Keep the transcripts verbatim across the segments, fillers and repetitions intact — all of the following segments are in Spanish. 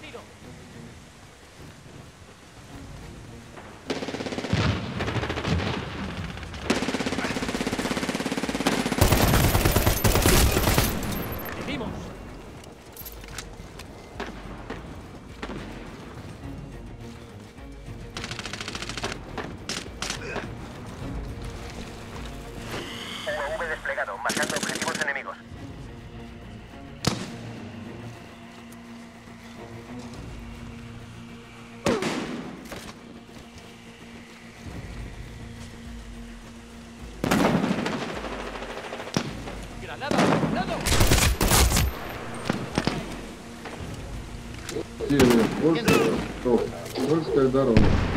tiro. ¡Vivimos! U A V desplegado, marcando objetivos enemigos. ¡Granada! ¡Granada! Северный форт, что? Польская дорога.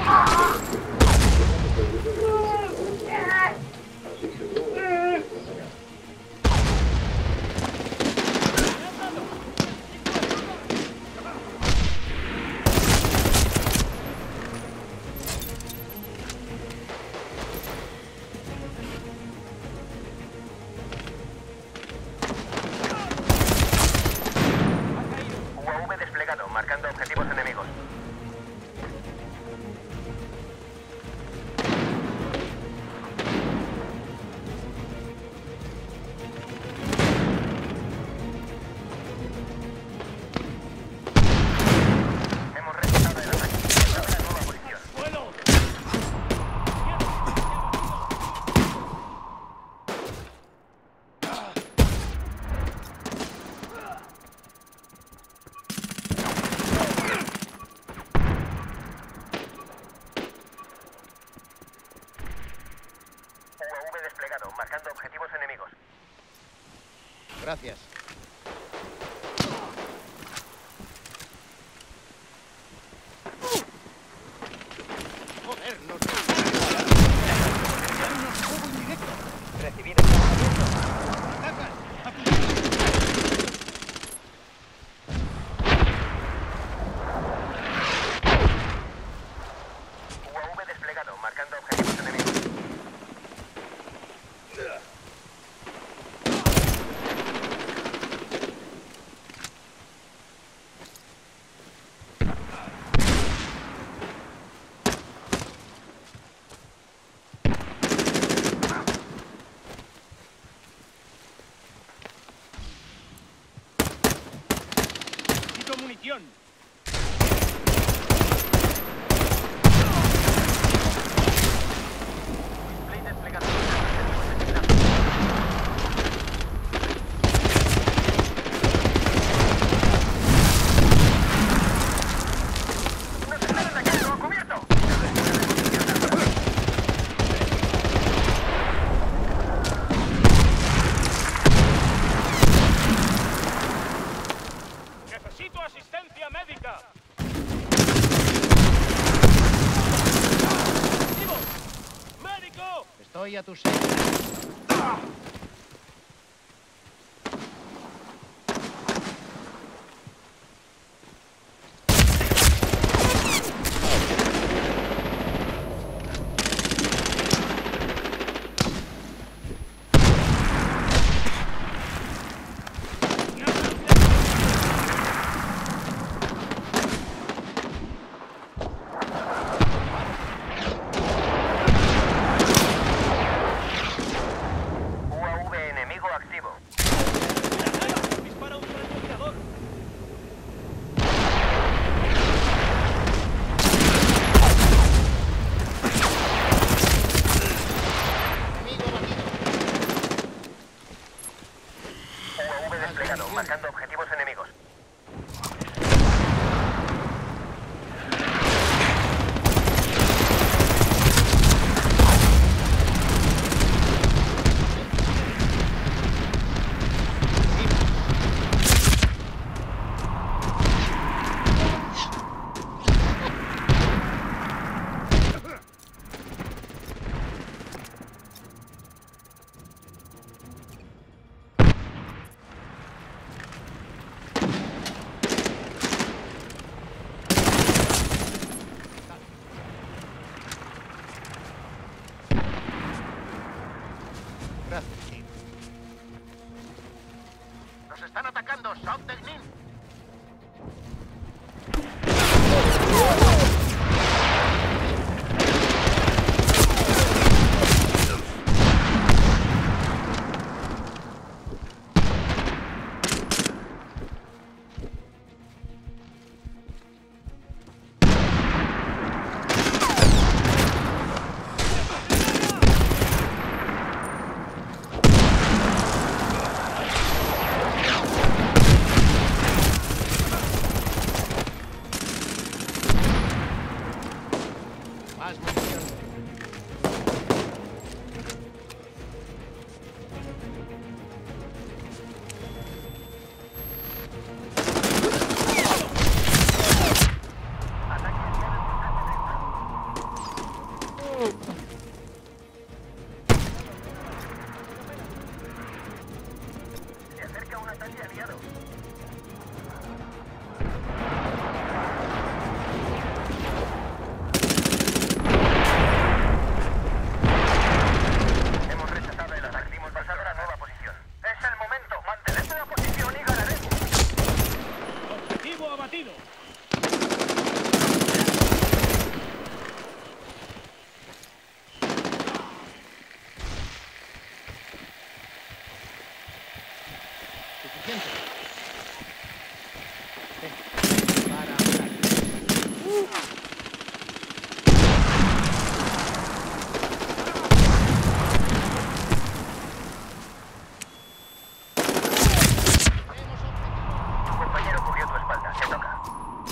U A V desplegado, marcando objetivos enemigos. Hemos realizado el ataque. Encontrado la nueva posición. ¡Vuelo! U A V desplegado, marcando objetivos enemigos. Gracias. Joder, nos fuego indirecto. Recibido llamamiento. Atacan. U A V desplegado, marcando objetivos enemigos. Necesito munición. Play desplegado, marcando objetivos enemigos. ¡Nos están atacando! ¡A cubierto! ¡Necesito asistencia médica! ¡Vivos! ¡Médico! Estoy a tus órdenes. U A V Más munición. Se acerca un ataque aliado. Hemos rechazado el ataque. Hemos pasado a la nueva posición. Es el momento. Mantened la posición y ganaremos. Objetivo abatido. Suficiente. Ven. Para ataque. Tenemos objetivo. Tu compañero cubrió tu espalda. Te toca.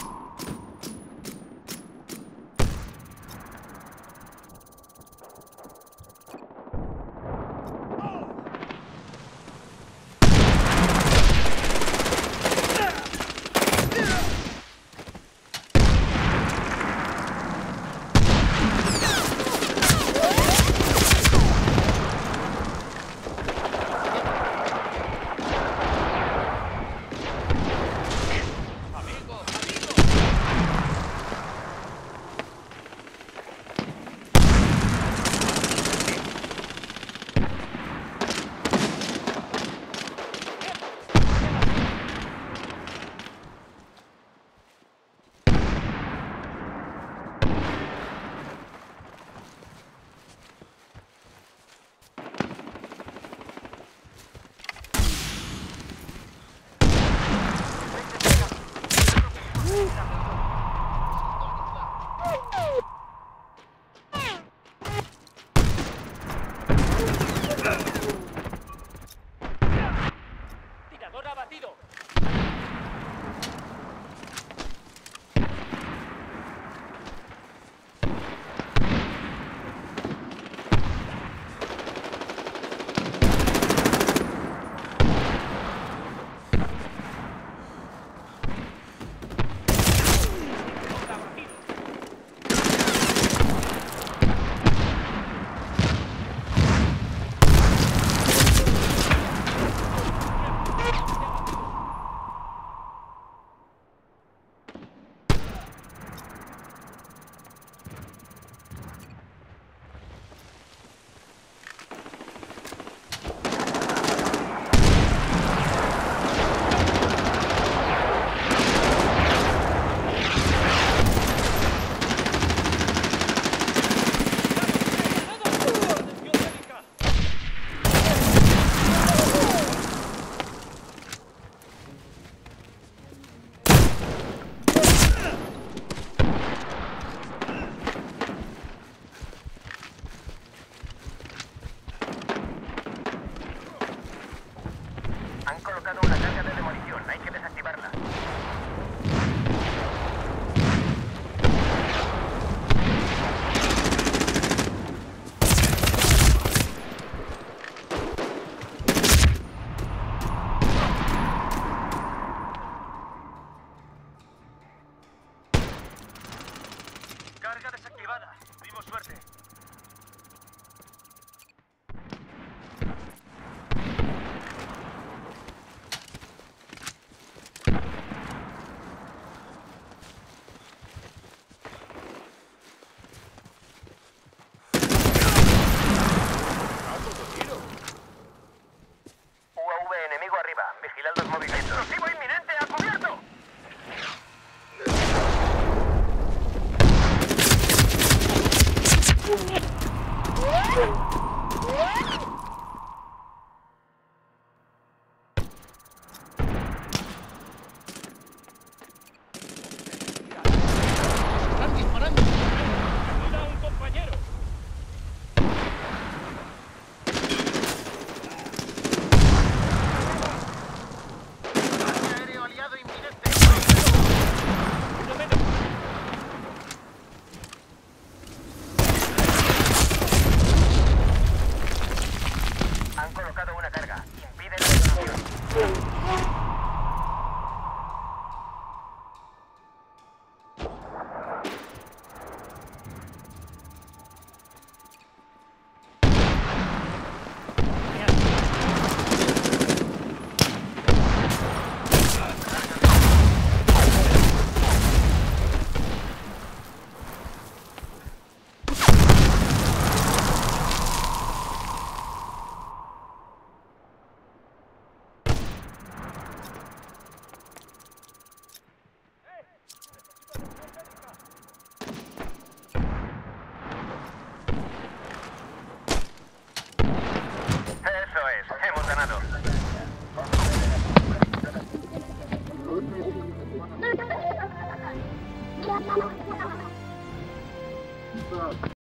Amigo, amigo. Tirador abatido. Tirador abatido. Atención médica. Han colocado una carga de demolición. Hay que desactivarla. Carga desactivada. Tuvimos suerte. U A V enemigo arriba. Vigilad los movimientos. ¡Explosivo inminente! ¡A cubierto! Está.